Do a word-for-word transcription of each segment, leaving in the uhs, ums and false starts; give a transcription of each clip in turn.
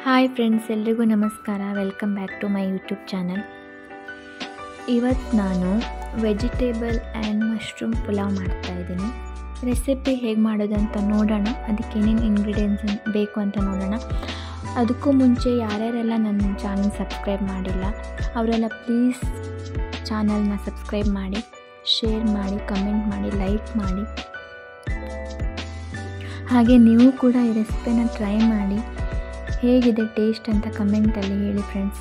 Hi friends, ಎಲ್ರಿಗೂ ನಮಸ್ಕಾರ. Welcome back to my YouTube channel. ಇವತ್ತು ನಾನು ವೆಜಿಟೇಬಲ್ ಆ್ಯಂಡ್ ಮಶ್ರೂಮ್ ಪುಲಾವ್ ಮಾಡ್ತಾಯಿದ್ದೀನಿ. ರೆಸಿಪಿ ಹೇಗೆ ಮಾಡೋದಂತ ನೋಡೋಣ. ಅದಕ್ಕೆ ಏನೇನು ಇಂಗ್ರೀಡಿಯೆಂಟ್ಸ್ ಬೇಕು ಅಂತ ನೋಡೋಣ. ಅದಕ್ಕೂ ಮುಂಚೆ ಯಾರ್ಯಾರೆಲ್ಲ ನನ್ನ ಚಾನಲ್ ಸಬ್ಸ್ಕ್ರೈಬ್ ಮಾಡಿಲ್ಲ ಅವರೆಲ್ಲ ಪ್ಲೀಸ್ ಚಾನಲ್ನ ಸಬ್ಸ್ಕ್ರೈಬ್ ಮಾಡಿ, ಶೇರ್ ಮಾಡಿ, ಕಮೆಂಟ್ ಮಾಡಿ, ಲೈಕ್ ಮಾಡಿ. ಹಾಗೆ ನೀವು ಕೂಡ ಈ ರೆಸಿಪಿನ ಟ್ರೈ ಮಾಡಿ ಹೇಗಿದೆ ಟೇಸ್ಟ್ ಅಂತ ಕಮೆಂಟಲ್ಲಿ ಹೇಳಿ ಫ್ರೆಂಡ್ಸ್.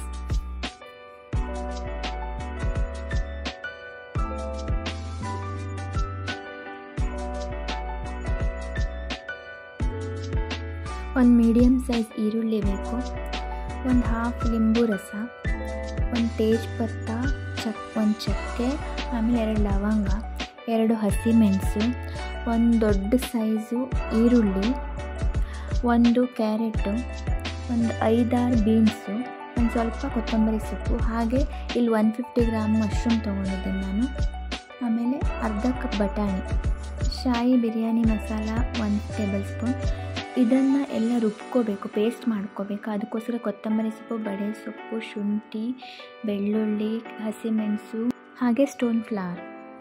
ಒಂದು ಮೀಡಿಯಮ್ ಸೈಜ್ ಈರುಳ್ಳಿ ಬೇಕು, ಒಂದು ಹಾಫ್ ಲಿಂಬು ರಸ, ಒಂದು ತೇಜ್ಪತ್ತ, ಚಕ್ ಒಂದು ಚಕ್ಕೆ, ಆಮೇಲೆ ಎರಡು ಲವಂಗ, ಎರಡು ಹಸಿಮೆಣಸು, ಒಂದು ದೊಡ್ಡ ಸೈಜು ಈರುಳ್ಳಿ, ಒಂದು ಕ್ಯಾರೆಟು, ಒಂದು ಐದಾರು ಬೀನ್ಸು, ಒಂದು ಸ್ವಲ್ಪ ಕೊತ್ತಂಬರಿ ಸೊಪ್ಪು, ಹಾಗೆ ಇಲ್ಲಿ ಒನ್ ಫಿಫ್ಟಿ ಗ್ರಾಮ್ ಮಶ್ರೂಮ್ ತೊಗೊಂಡಿದ್ದೀನಿ ನಾನು. ಆಮೇಲೆ ಅರ್ಧ ಕಪ್ ಬಟಾಣಿ, ಶಾಯಿ ಬಿರಿಯಾನಿ ಮಸಾಲ ಒಂದು ಟೇಬಲ್ ಸ್ಪೂನ್. ಇದನ್ನು ಎಲ್ಲ ರುಬ್ಕೋಬೇಕು, ಪೇಸ್ಟ್ ಮಾಡ್ಕೋಬೇಕು. ಅದಕ್ಕೋಸ್ಕರ ಕೊತ್ತಂಬರಿ ಸೊಪ್ಪು, ಬಡೆ ಸೊಪ್ಪು, ಶುಂಠಿ, ಬೆಳ್ಳುಳ್ಳಿ, ಹಸಿಮೆಣಸು, ಹಾಗೆ ಸ್ಟೋನ್ ಫ್ಲವರ್.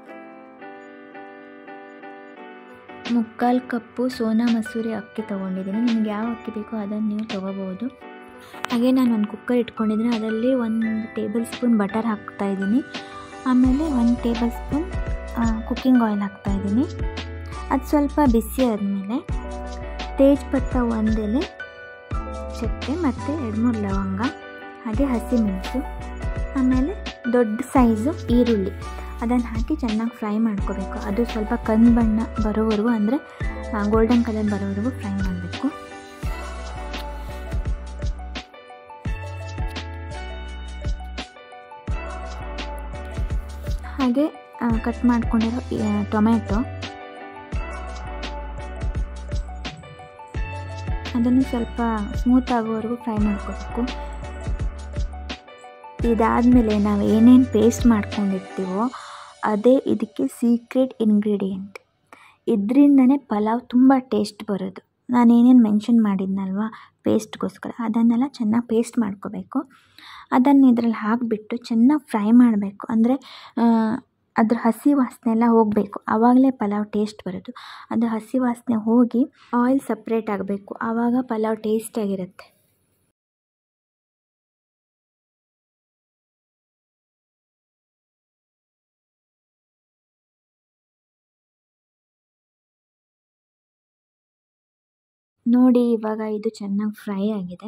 ಮುಕ್ಕಾಲು ಕಪ್ಪು ಸೋನಾ ಮಸೂರಿ ಅಕ್ಕಿ ತೊಗೊಂಡಿದ್ದೀನಿ. ನಿಮ್ಗೆ ಯಾವ ಅಕ್ಕಿ ಬೇಕೋ ಅದನ್ನು ನೀವು ತೊಗೋಬೋದು. ಹಾಗೆ ನಾನು ಒಂದು ಕುಕ್ಕರ್ ಇಟ್ಕೊಂಡಿದ್ದೀನಿ, ಅದರಲ್ಲಿ ಒಂದು ಟೇಬಲ್ ಸ್ಪೂನ್ ಬಟರ್ ಹಾಕ್ತಾಯಿದ್ದೀನಿ. ಆಮೇಲೆ ಒಂದು ಟೇಬಲ್ ಸ್ಪೂನ್ ಕುಕ್ಕಿಂಗ್ ಆಯಿಲ್ ಹಾಕ್ತಾಯಿದ್ದೀನಿ. ಅದು ಸ್ವಲ್ಪ ಬಿಸಿ ಆದಮೇಲೆ ತೇಜ್ಪತ್ತ ಒಂದೆಲೆ, ಚಕ್ಕೆ ಮತ್ತು ಎರಡು ಮೂರು ಲವಂಗ, ಹಾಗೆ ಹಸಿಮೆಣಸು, ಆಮೇಲೆ ದೊಡ್ಡ ಸೈಜು ಈರುಳ್ಳಿ ಅದನ್ನು ಹಾಕಿ ಚೆನ್ನಾಗಿ ಫ್ರೈ ಮಾಡ್ಕೋಬೇಕು. ಅದು ಸ್ವಲ್ಪ ಕಂದು ಬಣ್ಣ ಬರೋವರೆಗೂ, ಅಂದರೆ ಗೋಲ್ಡನ್ ಕಲರ್ ಬರೋವರೆಗೂ ಫ್ರೈ ಮಾಡಬೇಕು. ಹಾಗೆ ಕಟ್ ಮಾಡ್ಕೊಂಡಿರೋ ಟೊಮೆಟೊ ಅದನ್ನು ಸ್ವಲ್ಪ ಸ್ಮೂತ್ ಆಗೋವರೆಗೂ ಫ್ರೈ ಮಾಡ್ಕೋಬೇಕು. ಇದಾದಮೇಲೆ ನಾವು ಏನೇನು ಪೇಸ್ಟ್ ಮಾಡ್ಕೊಂಡಿರ್ತೀವೋ ಅದೇ ಇದಕ್ಕೆ ಸೀಕ್ರೆಟ್ ಇಂಗ್ರೀಡಿಯೆಂಟ್. ಇದರಿಂದನೇ ಪಲಾವ್ ತುಂಬ ಟೇಸ್ಟ್ ಬರೋದು. ನಾನು ಏನೇನು ಮೆನ್ಷನ್ ಮಾಡಿದ್ನಲ್ವ ಪೇಸ್ಟ್ಗೋಸ್ಕರ, ಅದನ್ನೆಲ್ಲ ಚೆನ್ನಾಗಿ ಪೇಸ್ಟ್ ಮಾಡ್ಕೋಬೇಕು. ಅದನ್ನು ಇದರಲ್ಲಿ ಹಾಕಿಬಿಟ್ಟು ಚೆನ್ನಾಗಿ ಫ್ರೈ ಮಾಡಬೇಕು. ಅಂದರೆ ಅದ್ರ ಹಸಿ ವಾಸನೆ ಎಲ್ಲ ಹೋಗಬೇಕು, ಆವಾಗಲೇ ಪಲಾವ್ ಟೇಸ್ಟ್ ಬರೋದು. ಅದು ಹಸಿ ವಾಸನೆ ಹೋಗಿ ಆಯಿಲ್ ಸಪ್ರೇಟ್ ಆಗಬೇಕು, ಆವಾಗ ಪಲಾವ್ ಟೇಸ್ಟಾಗಿರುತ್ತೆ. ನೋಡಿ, ಇವಾಗ ಇದು ಚೆನ್ನಾಗಿ ಫ್ರೈ ಆಗಿದೆ.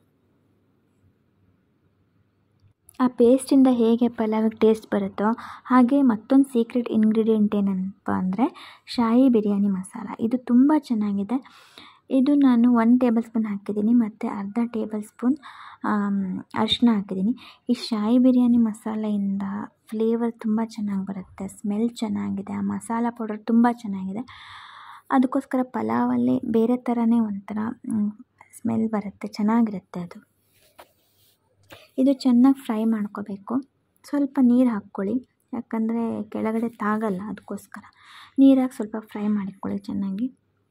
ಆ ಪೇಸ್ಟಿಂದ ಹೇಗೆ ಪಲಾವಿಗೆ ಟೇಸ್ಟ್ ಬರುತ್ತೋ ಹಾಗೆ ಮತ್ತೊಂದು ಸೀಕ್ರೆಟ್ ಇಂಗ್ರೀಡಿಯೆಂಟ್ ಏನಪ್ಪ ಅಂದರೆ ಶಾಯಿ ಬಿರಿಯಾನಿ ಮಸಾಲ. ಇದು ತುಂಬ ಚೆನ್ನಾಗಿದೆ. ಇದು ನಾನು ಒನ್ ಟೇಬಲ್ ಸ್ಪೂನ್ ಹಾಕಿದ್ದೀನಿ ಮತ್ತು ಅರ್ಧ ಟೇಬಲ್ ಸ್ಪೂನ್ ಅರಿಶಿನ ಹಾಕಿದ್ದೀನಿ. ಈ ಶಾಯಿ ಬಿರಿಯಾನಿ ಮಸಾಲೆಯಿಂದ ಫ್ಲೇವರ್ ತುಂಬ ಚೆನ್ನಾಗಿ ಬರುತ್ತೆ, ಸ್ಮೆಲ್ ಚೆನ್ನಾಗಿದೆ, ಆ ಮಸಾಲ ಪೌಡರ್ ತುಂಬ ಚೆನ್ನಾಗಿದೆ. ಅದಕ್ಕೋಸ್ಕರ ಪಲಾವಲ್ಲಿ ಬೇರೆ ಥರನೇ ಒಂಥರ ಸ್ಮೆಲ್ ಬರುತ್ತೆ, ಚೆನ್ನಾಗಿರುತ್ತೆ ಅದು. ಇದು ಚೆನ್ನಾಗಿ ಫ್ರೈ ಮಾಡ್ಕೋಬೇಕು. ಸ್ವಲ್ಪ ನೀರು ಹಾಕ್ಕೊಳ್ಳಿ, ಯಾಕಂದರೆ ಕೆಳಗಡೆ ತಾಗಲ್ಲ, ಅದಕ್ಕೋಸ್ಕರ ನೀರಾಗಿ ಸ್ವಲ್ಪ ಫ್ರೈ ಮಾಡಿಕೊಳ್ಳಿ ಚೆನ್ನಾಗಿ.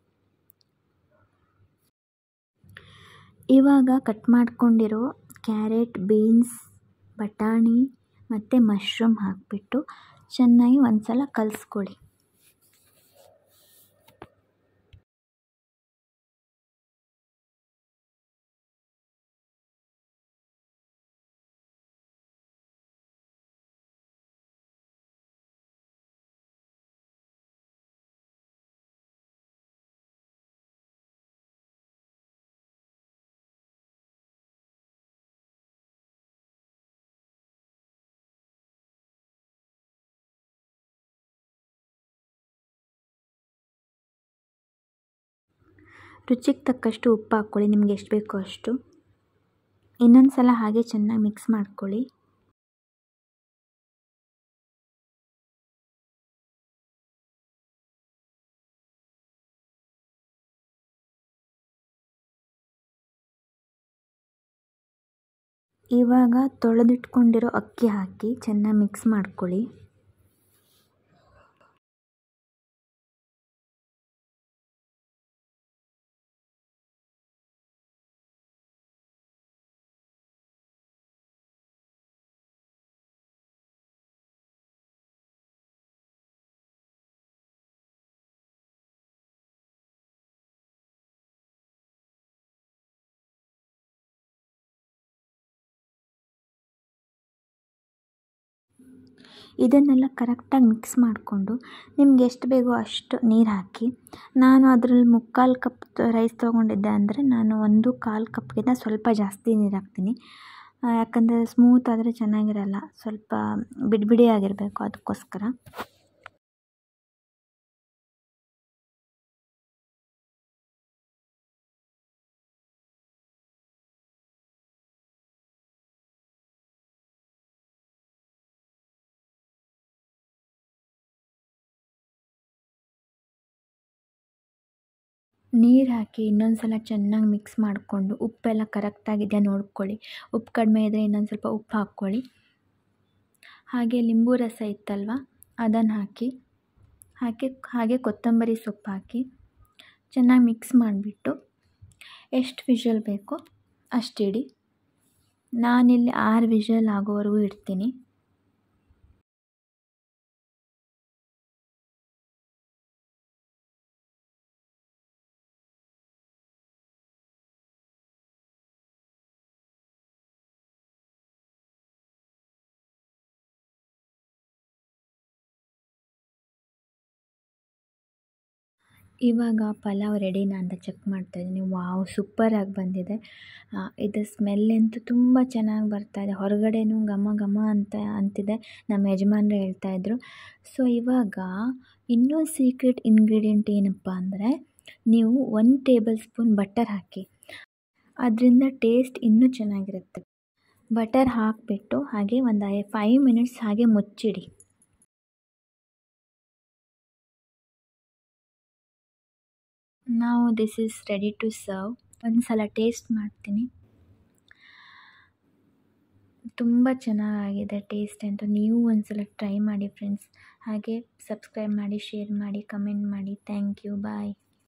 ಇವಾಗ ಕಟ್ ಮಾಡ್ಕೊಂಡಿರೋ ಕ್ಯಾರೆಟ್, ಬೀನ್ಸ್, ಬಟಾಣಿ ಮತ್ತು ಮಶ್ರೂಮ್ ಹಾಕಿಬಿಟ್ಟು ಚೆನ್ನಾಗಿ ಒಂದು ಸಲ ಕಲಿಸ್ಕೊಳ್ಳಿ. ರುಚಿಗೆ ತಕ್ಕಷ್ಟು ಉಪ್ಪು ಹಾಕ್ಕೊಳ್ಳಿ, ನಿಮ್ಗೆ ಎಷ್ಟು ಬೇಕೋ ಅಷ್ಟು. ಇನ್ನೊಂದು ಸಲ ಹಾಗೆ ಚೆನ್ನಾಗಿ ಮಿಕ್ಸ್ ಮಾಡ್ಕೊಳ್ಳಿ. ಇವಾಗ ತೊಳೆದಿಟ್ಕೊಂಡಿರೋ ಅಕ್ಕಿ ಹಾಕಿ ಚೆನ್ನಾಗಿ ಮಿಕ್ಸ್ ಮಾಡ್ಕೊಳ್ಳಿ. ಇದನ್ನೆಲ್ಲ ಕರೆಕ್ಟಾಗಿ ಮಿಕ್ಸ್ ಮಾಡಿಕೊಂಡು ನಿಮ್ಗೆ ಎಷ್ಟು ಬೇಕೋ ಅಷ್ಟು ನೀರು ಹಾಕಿ. ನಾನು ಅದರಲ್ಲಿ ಮುಕ್ಕಾಲು ಕಪ್ ರೈಸ್ ತೊಗೊಂಡಿದ್ದೆ ಅಂದರೆ ನಾನು ಒಂದು ಕಾಲು ಕಪ್ಗಿಂತ ಸ್ವಲ್ಪ ಜಾಸ್ತಿ ನೀರು ಹಾಕ್ತೀನಿ. ಯಾಕಂದರೆ ಸ್ಮೂತ್ ಆದರೆ ಚೆನ್ನಾಗಿರಲ್ಲ, ಸ್ವಲ್ಪ ಬಿಡಿ ಬಿಡಿ ಆಗಿರಬೇಕು, ಅದಕ್ಕೋಸ್ಕರ. ನೀರು ಹಾಕಿ ಇನ್ನೊಂದು ಸಲ ಚೆನ್ನಾಗಿ ಮಿಕ್ಸ್ ಮಾಡಿಕೊಂಡು ಉಪ್ಪೆಲ್ಲ ಕರೆಕ್ಟಾಗಿದೆಯಾ ನೋಡ್ಕೊಳ್ಳಿ. ಉಪ್ಪು ಕಡಿಮೆ ಇದ್ದರೆ ಇನ್ನೊಂದು ಸ್ವಲ್ಪ ಉಪ್ಪು ಹಾಕ್ಕೊಳ್ಳಿ. ಹಾಗೆ ಲಿಂಬು ರಸ ಇತ್ತಲ್ವ ಅದನ್ನು ಹಾಕಿ ಹಾಕಿ ಹಾಗೆ ಕೊತ್ತಂಬರಿ ಸೊಪ್ಪು ಹಾಕಿ ಚೆನ್ನಾಗಿ ಮಿಕ್ಸ್ ಮಾಡಿಬಿಟ್ಟು ಎಷ್ಟು ವಿಷಲ್ ಬೇಕೋ ಅಷ್ಟಿಡಿ. ನಾನಿಲ್ಲಿ ಆರು ವಿಷಲ್ ಆಗೋವರೆಗೂ ಇಡ್ತೀನಿ. ಇವಾಗ ಪಲಾವ್ ರೆಡಿನಾ ಅಂತ ಚೆಕ್ ಮಾಡ್ತಾಯಿದ್ದೀನಿ. ವಾವ್, ಸೂಪರಾಗಿ ಬಂದಿದೆ. ಇದು ಸ್ಮೆಲ್ ಅಂತೂ ತುಂಬ ಚೆನ್ನಾಗಿ ಬರ್ತಾಯಿದೆ. ಹೊರಗಡೆನೂ ಘಮ ಘಮ ಅಂತ ಅಂತಿದೆ, ನಮ್ಮ ಯಜಮಾನ್ರು ಹೇಳ್ತಾಯಿದ್ರು. ಸೊ ಇವಾಗ ಇನ್ನೊಂದು ಸೀಕ್ರೆಟ್ ಇಂಗ್ರೀಡಿಯೆಂಟ್ ಏನಪ್ಪ ಅಂದರೆ, ನೀವು ಒಂದು ಟೇಬಲ್ ಸ್ಪೂನ್ ಬಟರ್ ಹಾಕಿ, ಅದರಿಂದ ಟೇಸ್ಟ್ ಇನ್ನೂ ಚೆನ್ನಾಗಿರುತ್ತೆ. ಬಟರ್ ಹಾಕಿಬಿಟ್ಟು ಹಾಗೆ ಒಂದು ಐ ಫೈವ್ ಮಿನಿಟ್ಸ್ ಹಾಗೆ ಮುಚ್ಚಿಡಿ. ನಾವು this is ready to serve. ಒಂದು ಸಲ ಟೇಸ್ಟ್ ಮಾಡ್ತೀನಿ. ತುಂಬ ಚೆನ್ನಾಗಿದೆ ಟೇಸ್ಟ್ ಅಂತೂ. ನೀವು ಒಂದು ಸಲ ಟ್ರೈ ಮಾಡಿ ಫ್ರೆಂಡ್ಸ್. ಹಾಗೆ ಸಬ್ಸ್ಕ್ರೈಬ್ ಮಾಡಿ, ಶೇರ್ ಮಾಡಿ, ಕಮೆಂಟ್ ಮಾಡಿ. Thank you, bye.